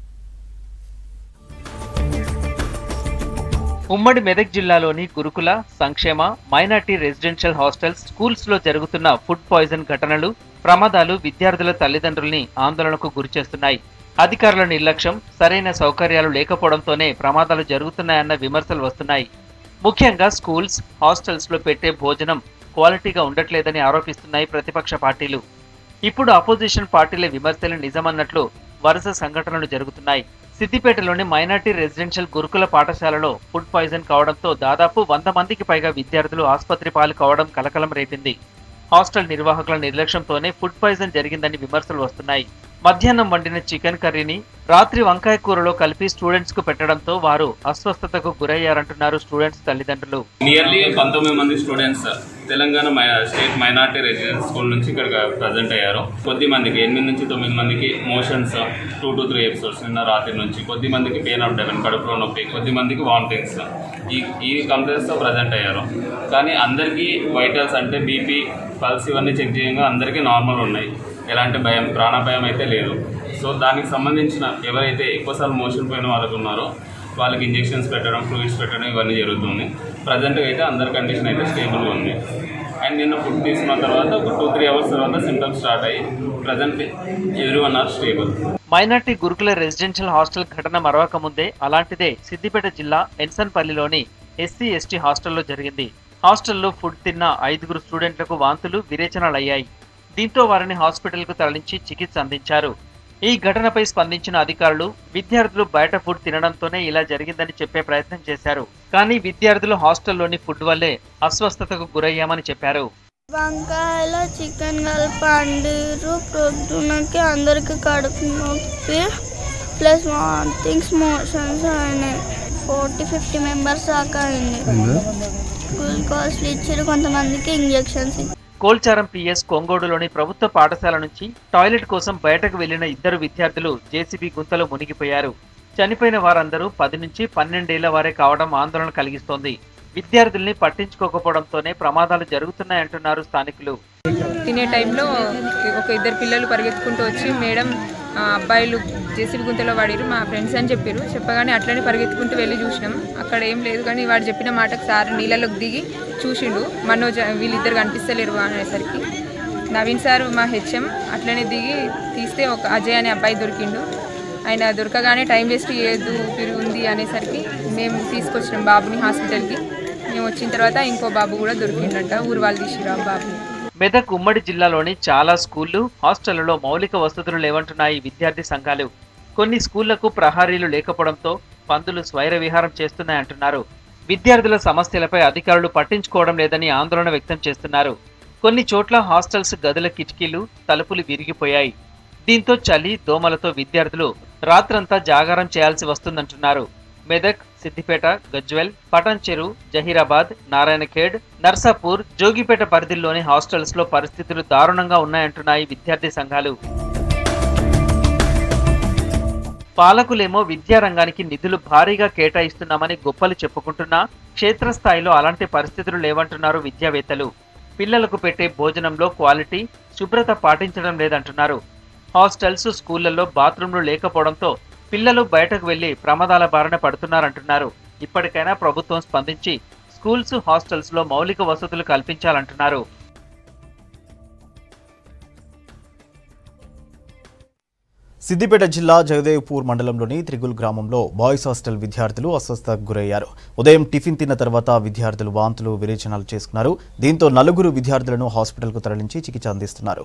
ఉమ్మడి మెదక్ జిల్లాలోని గురుకుల, సంక్షేమ, మైనార్టీ రెసిడెన్షియల్ హాస్టల్స్, స్కూల్స్ లో జరుగుతున్న ఫుడ్ పాయిజన్ ఘటనలు, ప్రమాదాలు విద్యార్థుల తల్లిదండ్రుల్ని ఆందోళనకు గురిచేస్తున్నాయి. అధికారుల నిర్లక్ష్యం, సరైన సౌకర్యాలు లేకపోవడంతోనే ప్రమాదాలు జరుగుతున్నాయన్న విమర్శలు వస్తున్నాయి. ముఖ్యంగా స్కూల్స్, హాస్టల్స్ లో పెట్టే భోజనం క్వాలిటీగా ఉండట్లేదని ఆరోపిస్తున్నాయి ప్రతిపక్ష పార్టీలు. ఇప్పుడు అపోజిషన్ పార్టీల విమర్శలు నిజమన్నట్లు వరుస సంఘటనలు జరుగుతున్నాయి. సిద్దిపేటలోని మైనార్టీ రెసిడెన్షియల్ గురుకుల పాఠశాలలో ఫుడ్ పాయిజన్ కావడంతో దాదాపు వంద మందికి పైగా విద్యార్థులు ఆసుపత్రి పాలు కావడం కలకలం రేపింది. హాస్టల్ నిర్వాహకుల నిర్లక్ష్యంతోనే ఫుడ్ పాయిజన్ జరిగిందని విమర్శలు వస్తున్నాయి. మధ్యాహ్నం వండిన చికెన్ కర్రీని రాత్రి వంకాయ కూరలో కలిపి స్టూడెంట్స్ కు పెట్టడంతో వారు అస్వస్థతకు గురయ్యారంటున్నారు స్టూడెంట్స్ తల్లిదండ్రులు. నియర్లీ పంతొమ్మిది మంది students Telangana state minority residence school నుంచి ఇక్కడ ప్రజెంట్ అయ్యారు. కొద్ది మందికి ఎనిమిది నుంచి తొమ్మిది మందికి motions two to three episodes నిన్న రాత్రి నుంచి, కొద్ది మందికి పెయిన్ ఆఫ్ డెవెన్ కడుపులో నొప్పి, కొద్ది మందికి వామిటింగ్స్ ఈ ఈ కంప్లైంట్స్తో ప్రజెంట్ అయ్యారు. కానీ అందరికీ వైటల్స్ అంటే బీపీ పల్స్ ఇవన్నీ చెక్ చేయగా అందరికీ నార్మల్ ఉన్నాయి. ఎలాంటి భయం ప్రాణాపాయం అయితే లేదు. సో దానికి సంబంధించిన ఎవరైతే ఎక్కువసార్లు మోషన్ పోయిన వాళ్ళకు ఉన్నారో వాళ్ళకి ఇంజెక్షన్స్ పెట్టడం, ఫ్లూయిడ్స్ పెట్టడం ఇవన్నీ జరుగుతుంది. ప్రజెంట్గా అయితే అందరి కండిషన్ అయితే స్టేబుల్గా ఉంది. అండ్ నిన్న ఫుడ్ తీసుకున్న తర్వాత ఒక టూ త్రీ అవర్స్ తర్వాత సింటమ్స్ స్టార్ట్ అయ్యి present every one are stable. Minority గురుకుల రెసిడెన్షియల్ హాస్టల్ ఘటన మరవక ముందే అలాంటిదే సిద్దిపేట జిల్లా ఎన్సన్పల్లిలోని ఎస్సీ ఎస్టీ హాస్టల్లో జరిగింది. హాస్టల్లో ఫుడ్ తిన్న ఐదుగురు స్టూడెంట్లకు వాంతులు విరేచనాలయ్యాయి. దీంతో వారిని హాస్పిటల్కు తరలించి చికిత్స అందించారు. ఈ ఘటనపై స్పందించిన అధికారులు విద్యార్థులు బయట ఫుడ్ తినడంతోనే ఇలా జరిగిందని చెప్పే ప్రయత్నం చేశారు. కానీ విద్యార్థులు హాస్టల్లోని ఫుడ్ వల్లే అస్వస్థతకు గురయ్యామని చెప్పారు. వంకాయల చికెన్ కలిపండిరు, పొద్దునకి అందరికి కడుపు నొప్పి ప్లస్ వామిటింగ్స్ మోషన్స్ అయినాయి. ఫోర్టీ ఫిఫ్టీ మెంబర్స్ దాకా అయింది. గ్లూకోజ్లు ఇచ్చారు, కొంతమందికి ఇంజెక్షన్స్. కోల్చారం పిఎస్ కొంగోడులోని ప్రభుత్వ పాఠశాల నుంచి టాయిలెట్ కోసం బయటకు వెళ్లిన ఇద్దరు విద్యార్థులు జేసీబీ గుంతలో మునిగిపోయారు. చనిపోయిన వారందరూ పది నుంచి పన్నెండేళ్ల వారే కావడం ఆందోళన కలిగిస్తోంది. విద్యార్థుల్ని పట్టించుకోకపోవడంతోనే ప్రమాదాలు జరుగుతున్నాయంటున్నారు స్థానికులు. తినే టైంలో ఒక ఇద్దరు పిల్లలు పరిగెత్తుకుంటూ వచ్చి మేడం అబ్బాయిలు జేసీబీ గుంతలో పడిరు మా ఫ్రెండ్స్ అని చెప్పారు. చెప్పగానే అట్లనే పరిగెత్తుకుంటూ వెళ్ళి చూసినాం. అక్కడ ఏం లేదు, కానీ వాడు చెప్పిన మాటకు సార్ నీళ్ళలోకి దిగి చూసిండు. మనోజ్ వీళ్ళిద్దరు కనిపిస్తలేరు అనేసరికి నవీన్ సార్ మా హెచ్ఎం అట్లనే దిగి తీస్తే ఒక అజయ్ అనే అబ్బాయి దొరికిండు. ఆయన దొరకగానే టైం వేస్ట్ చేయొద్దు ఊపిరి ఉంది అనేసరికి మేము తీసుకొచ్చినాం బాబుని హాస్పిటల్కి. మేము వచ్చిన తర్వాత ఇంకో బాబు కూడా దొరికిండంట, ఊరు వాళ్ళు తీసిరా బాబుని. మెదక్ ఉమ్మడి జిల్లాలోని చాలా స్కూళ్లు హాస్టళ్లలో మౌలిక వసతులు లేవంటున్నాయి విద్యార్థి సంఘాలు. కొన్ని స్కూళ్లకు ప్రహారీలు లేకపోవడంతో పందులు స్వైర విహారం చేస్తున్నాయంటున్నారు. విద్యార్థుల సమస్యలపై అధికారులు పట్టించుకోవడం లేదని ఆందోళన వ్యక్తం చేస్తున్నారు. కొన్ని చోట్ల హాస్టల్స్ గదుల కిటికీలు తలుపులు విరిగిపోయాయి. దీంతో చలి దోమలతో విద్యార్థులు రాత్రంతా జాగారం చేయాల్సి వస్తుందంటున్నారు. మెదక్, సిద్దిపేట, గజ్వెల్, పటాన్చెరు, జహీరాబాద్, నారాయణఖేడ్, నర్సాపూర్, జోగిపేట పరిధిలోని హాస్టల్స్ లో పరిస్థితులు దారుణంగా ఉన్నాయంటున్నాయి విద్యార్థి సంఘాలు. పాలకులేమో విద్యారంగానికి నిధులు భారీగా కేటాయిస్తున్నామని గొప్పలు చెప్పుకుంటున్నా క్షేత్రస్థాయిలో అలాంటి పరిస్థితులు లేవంటున్నారు విద్యావేత్తలు. పిల్లలకు పెట్టే భోజనంలో క్వాలిటీ, శుభ్రత పాటించడం లేదంటున్నారు. హాస్టల్స్, స్కూళ్లలో బాత్రూంలు లేకపోవడంతో పిల్లలు బయటకు వెళ్లి ప్రమాదాల బారిన పడుతున్నారంటున్నారు. ఇప్పటికైనా ప్రభుత్వం స్పందించి స్కూల్స్, హాస్టల్స్ లో మౌలిక వసతులు కల్పించాలంటున్నారు. సిద్దిపేట జిల్లా జగదేవ్పూర్ మండలంలోని త్రిగుల్ గ్రామంలో బాయ్స్ హాస్టల్ విద్యార్థులు అస్వస్థతకు గురయ్యారు. ఉదయం టిఫిన్ తిన్న తర్వాత విద్యార్థులు వాంతులు విరేచనాలు చేసుకున్నారు. దీంతో నలుగురు విద్యార్థులను హాస్పిటల్కు తరలించి చికిత్స అందిస్తున్నారు.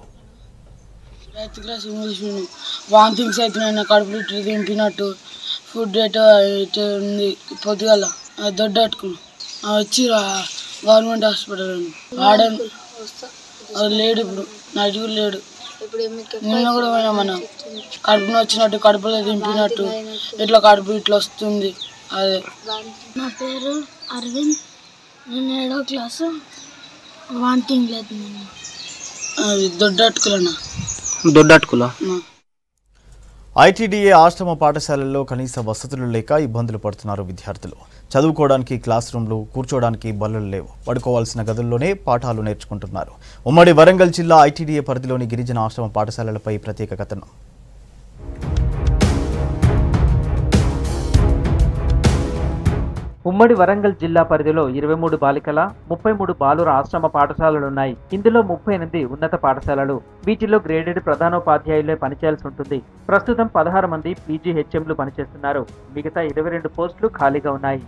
వామిటింగ్స్ అవుతున్నాయి, కడుపులు ఇట్లా దింపినట్టు, ఫుడ్ ఎటో ఇటు ఉంది. పొద్దుగాల దొడ్డట్టుకున్నాం వచ్చి గవర్నమెంట్ హాస్పిటల్ ఆడను లేడు, ఇప్పుడు నైట్ కూడా లేడు. నిన్న కూడా పోయినా మనం కడుపున వచ్చినట్టు, కడుపులో దింపినట్టు, ఇట్లా కడుపు ఇట్లా వస్తుంది. అదే నా పేరు అరవింద్, నేను ఏడో క్లాసు. వామిటింగ్ లేదు, అది దొడ్డట్టుకులన్నా దొడ్డట్టుకులా. ఐటీడీఏ ఆశ్రమ పాఠశాలల్లో కనీస వసతులు లేక ఇబ్బందులు పడుతున్నారు విద్యార్థులు. చదువుకోవడానికి క్లాస్ రూమ్లు, కూర్చోవడానికి బల్లలు లేవు. పడుకోవాల్సిన గదుల్లోనే పాఠాలు నేర్చుకుంటున్నారు. ఉమ్మడి వరంగల్ జిల్లా ఐటీడీఏ పరిధిలోని గిరిజన ఆశ్రమ పాఠశాలలపై ప్రత్యేక కథనం. ఉమ్మడి వరంగల్ జిల్లా పరిధిలో ఇరవై మూడు బాలికల, ముప్పై మూడు బాలుర ఆశ్రమ పాఠశాలలున్నాయి. ఇందులో ముప్పై ఎనిమిది ఉన్నత పాఠశాలలు. వీటిలో గ్రేడెడ్ ప్రధానోపాధ్యాయులే పనిచేయాల్సి ఉంటుంది. ప్రస్తుతం పదహారు మంది పీజీ హెచ్ఎంలు పనిచేస్తున్నారు. మిగతా ఇరవై రెండు పోస్టులు ఖాళీగా ఉన్నాయి.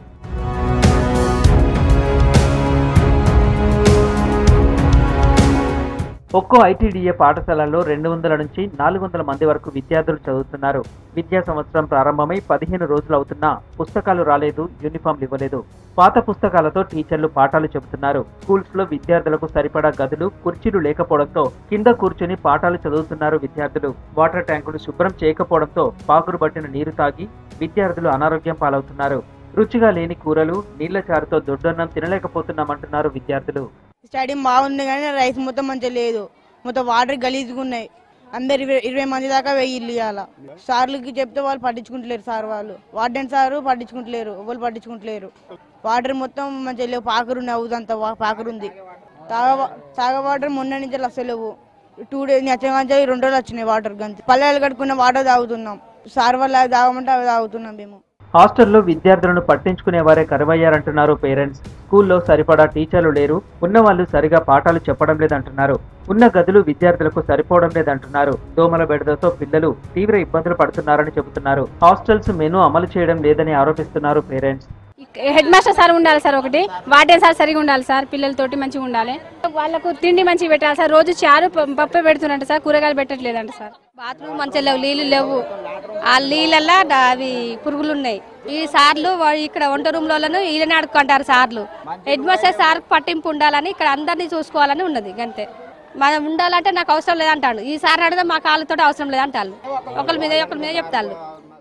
ఒక్కో ఐటీడీఏ పాఠశాలలో రెండు వందల నుంచి నాలుగు వందల మంది వరకు విద్యార్థులు చదువుతున్నారు. విద్యా సంవత్సరం ప్రారంభమై పదిహేను రోజులు అవుతున్నా పుస్తకాలు రాలేదు, యూనిఫామ్లు ఇవ్వలేదు. పాత పుస్తకాలతో టీచర్లు పాఠాలు చెబుతున్నారు. స్కూల్స్ లో విద్యార్థులకు సరిపడా గదులు, కుర్చీలు లేకపోవడంతో కింద కూర్చుని పాఠాలు చదువుతున్నారు విద్యార్థులు. వాటర్ ట్యాంకులు శుభ్రం చేయకపోవడంతో పాకురు పట్టిన నీరు తాగి విద్యార్థులు అనారోగ్యం పాలవుతున్నారు. రుచిగా లేని కూరలు, నీళ్ల చారుతో దొడ్డన్నం తినలేకపోతున్నామంటున్నారు విద్యార్థులు. స్టేడియం బాగుంది కానీ రైస్ మొత్తం మంచిగా లేదు, మొత్తం వాటర్ గలీజ్గా ఉన్నాయి. అందరు ఇరవై ఇరవై మంది దాకా వెయ్యిల్లు ఇవ్వాల. సార్లకి చెప్తే వాళ్ళు పట్టించుకుంటలేరు. సార్ వాళ్ళు వార్డెన్ సారు పట్టించుకుంటలేరు, ఎవరు పట్టించుకుంటలేరు. వాటర్ మొత్తం మంచిగా లేవు, పాకరుంది, అవుదంతా పాకరుంది. తాగ తాగ వాటర్ మొన్న నుంచి అసలు లేవు. టూ డేస్ నచ్చగా రెండు రోజులు వచ్చినాయి వాటర్ గంతి. పల్లెలు కట్టుకున్న వాటర్ తాగుతున్నాం. సార్ వాళ్ళు అవి తాగమంటే అవి తాగుతున్నాం మేము. హాస్టల్లో విద్యార్థులను పట్టించుకునే వారే కరువయ్యారంటున్నారు పేరెంట్స్. స్కూల్లో సరిపడా టీచర్లు లేరు, ఉన్న వాళ్ళు సరిగా పాఠాలు చెప్పడం లేదంటున్నారు. ఉన్న గదులు విద్యార్థులకు సరిపోవడం లేదంటున్నారు. దోమల బెడదతో పిల్లలు తీవ్ర ఇబ్బందులు పడుతున్నారని చెబుతున్నారు. హాస్టల్స్ మెనూ అమలు చేయడం లేదని ఆరోపిస్తున్నారు పేరెంట్స్. హెడ్ మాస్టర్ సార్ ఉండాలి సార్, ఒకటి వార్డెన్ సార్ సరిగా ఉండాలి సార్, పిల్లలతోటి మంచిగా ఉండాలి. వాళ్ళకు తిండి మంచిగా పెట్టాలి సార్. రోజు చారు పప్పే పెడుతున్నట్టు సార్, కూరగాయలు పెట్టట్లేదంట సార్. బాత్రూమ్ మంచిగా లేవు, నీళ్లు లేవు. ఆ నీళ్ళల్లో అవి పురుగులు ఉన్నాయి. ఈ సార్లు ఇక్కడ వంట రూమ్ లోను ఈయన అడుక్కుంటారు సార్లు. హెడ్ మాస్టర్ సార్ పట్టింపు ఉండాలని, ఇక్కడ అందరినీ చూసుకోవాలని ఉన్నది అంతే. మనం ఉండాలంటే నాకు అవసరం లేదంటాడు. ఈ సార్ అడిగితే మా కాళ్ళతో అవసరం లేదంటారు. ఒకరి మీద ఒకరి మీద చెప్తారు.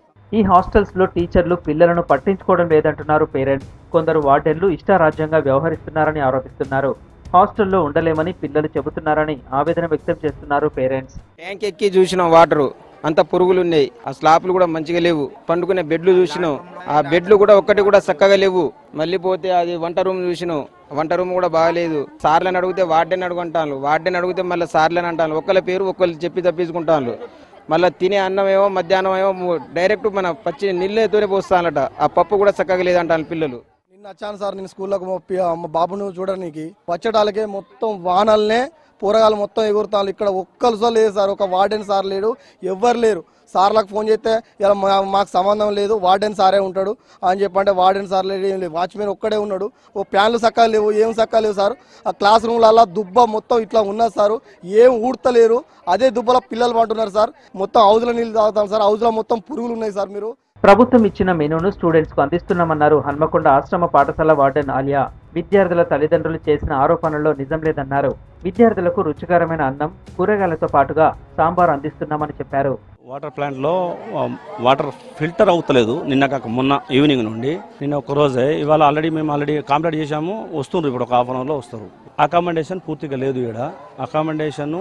ఈ హాస్టల్స్ లో టీచర్లు పిల్లలను పట్టించుకోవడం లేదంటున్నారు పేరెంట్స్. కొందరు వార్డెన్లు ఇష్టారాజ్యంగా వ్యవహరిస్తున్నారని ఆరోపిస్తున్నారు. హాస్టల్లో ఉండలేమని పిల్లలు చెబుతున్నారని ఆవేదన వ్యక్తం చేస్తున్నారు పేరెంట్స్. ట్యాంక్ ఎక్కి చూసినాం, వాటర్ అంత పురుగులు ఉన్నాయి. ఆ స్లాప్లు కూడా మంచిగా లేవు. పండుకునే బెడ్లు చూసినాం, ఆ బెడ్లు కూడా ఒక్కటి కూడా చక్కగా లేవు. మళ్ళీ పోతే అది వంట రూమ్ చూసినాం, వంట రూమ్ కూడా బాగాలేదు. సార్లను అడిగితే వార్డెన్ అడుగుంటాను, వార్డెన్ అడిగితే మళ్ళీ సార్లని అంటాను. ఒకళ్ళ పేరు ఒకళ్ళు చెప్పి తప్పించుకుంటాను. మళ్ళీ తినే అన్నం ఏమో మధ్యాహ్నం ఏమో డైరెక్ట్ మన పచ్చి నీళ్ళతోనే పోస్తానట. ఆ పప్పు కూడా చక్కగా లేదంటాను పిల్లలు. నిన్న వచ్చాను సార్, నేను స్కూల్లోకి మా బాబును చూడడానికి వచ్చేటాలకే మొత్తం వానల్నే పోరగాలు మొత్తం ఎగురుతాను. ఇక్కడ ఒక్కరు లేదు సార్, ఒక వార్డెన్ సార్ లేడు, ఎవ్వరు లేరు. సార్లకు ఫోన్ చేస్తే ఇలా మాకు సంబంధం లేదు, వార్డెన్ సారే ఉంటాడు అని చెప్పంటే వార్డెన్ సార్ లేడు, ఏం లేదు. వాచ్మెన్ ఒక్కడే ఉన్నాడు. ఓ ఫ్యాన్లు చక్కగా లేవు, ఏం చక్కగా లేవు సార్. ఆ క్లాస్ రూమ్లలో దుబ్బ మొత్తం ఇట్లా ఉన్నది సార్, ఏం ఊడతలేరు. అదే దుబ్బలో పిల్లలు పంటున్నారు సార్. మొత్తం హౌజ్లో నీళ్ళు తాగుతాం సార్, హౌజ్లో మొత్తం పురుగులు ఉన్నాయి సార్. మీరు ప్రభుత్వం ఇచ్చిన మెనూను స్టూడెంట్స్ కు అందిస్తున్నామన్నారు హన్మకొండ ఆశ్రమ పాఠశాల వార్డెన్ ఆలియా. విద్యార్థుల తల్లిదండ్రులు చేసిన ఆరోపణల్లో నిజం లేదన్నారు. విద్యార్థులకు రుచికరమైన అన్నం, కూరగాయలతో పాటుగా సాంబార్ అందిస్తున్నామని చెప్పారు. వాటర్ ప్లాంట్లో వాటర్ ఫిల్టర్ అవుతలేదు నిన్న కాక మొన్న ఈవినింగ్ నుండి. నిన్న ఒక రోజే, ఇవాళ ఆల్రెడీ మేము ఆల్రెడీ కంప్లీట్ చేసాము. వస్తున్నారు ఇప్పుడు ఒక హాఫ్ అన్ అవర్లో వస్తారు. అకామిడేషన్ పూర్తిగా లేదు ఇక్కడ. అకామిడేషన్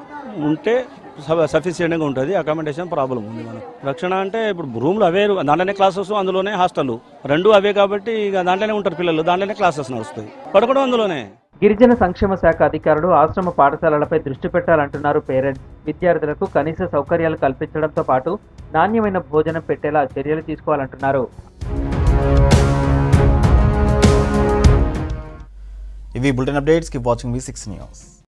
ఉంటే సఫిషియెంట్గా ఉంటుంది. అకామిడేషన్ ప్రాబ్లం ఉంది. మనకు రక్షణ అంటే ఇప్పుడు రూమ్లు అవే, దాంట్లోనే క్లాసెస్, అందులోనే హాస్టల్, రెండు అవే కాబట్టి ఇక దాంట్లోనే ఉంటారు పిల్లలు, దాంట్లోనే క్లాసెస్ నడుస్తాయి, పడకడం అందులోనే. గిరిజన సంక్షేమ శాఖ అధికారులు ఆశ్రమ పాఠశాలలపై దృష్టి పెట్టాలంటున్నారు పేరెంట్స్. విద్యార్థులకు కనీస సౌకర్యాలు కల్పించడంతో పాటు నాణ్యమైన భోజనం పెట్టేలా చర్యలు తీసుకోవాలంటున్నారు. ఇవి bulletin updates. Keep watching V six news.